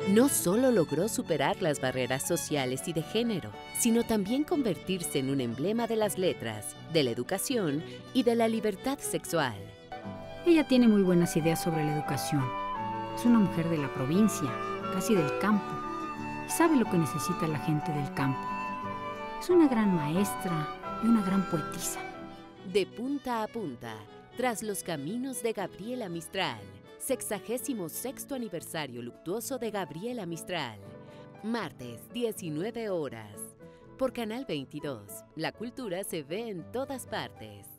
No solo logró superar las barreras sociales y de género, sino también convertirse en un emblema de las letras, de la educación y de la libertad sexual. Ella tiene muy buenas ideas sobre la educación. Es una mujer de la provincia, casi del campo, y sabe lo que necesita la gente del campo. Es una gran maestra y una gran poetisa. De punta a punta, tras los caminos de Gabriela Mistral. 66º aniversario luctuoso de Gabriela Mistral. Martes, 19 horas. Por Canal 22. La cultura se ve en todas partes.